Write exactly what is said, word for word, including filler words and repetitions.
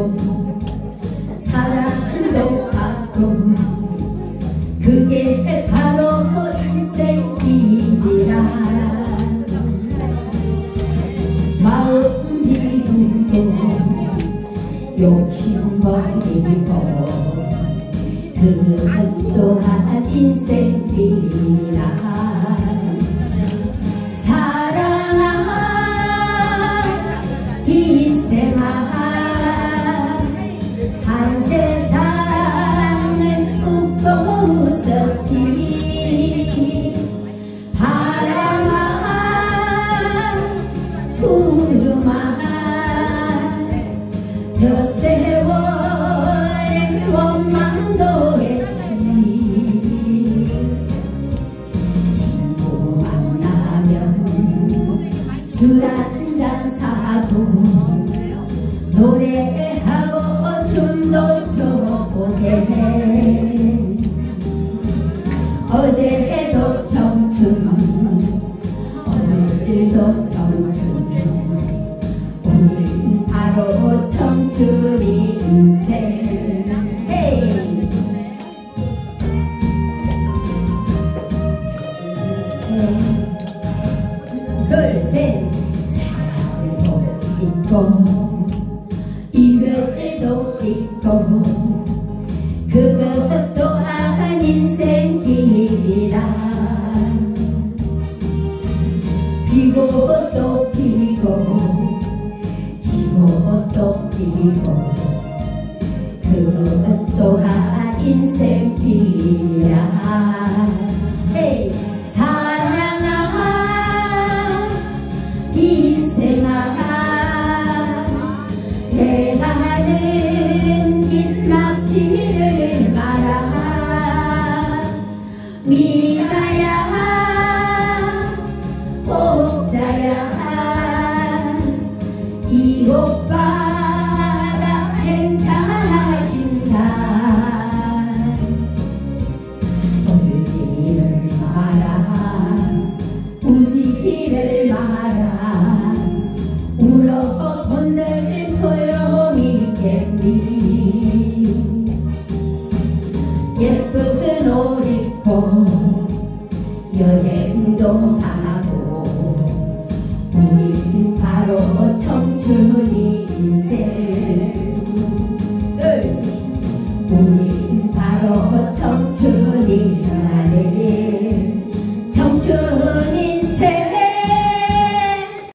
하고 사랑도 하고 그게 바로 인생이라 마음 비우고 욕심 버리고 그 또한 인생이라 사랑아 인생아 한 세상은 웃고 웃었지 바람아 구름아 저 세월엔 원망도 했지 친구 만나면 술 한잔 사고 노래하고 춤도 춰보게 해 어제도 청춘 오늘도 청춘 오늘 바로 청춘이 인생 헤이 둘셋 사랑도 있고 이별도 있고 그것 또한 인생길이라 피고 또 피고 지고 또 피고 그것 또한 인생길이라 헤이 사랑아 인생아 내가 하는 길 막지를 마라 미자야 옥자야 이 오빠가 행차하신다 울지를 마라 우지를 마라 울어본들 소용이겠니 예쁜 옷 입고 여행도 가고 우린 바로 청춘이 인생 둘셋 우린 바로 청춘이라네 청춘이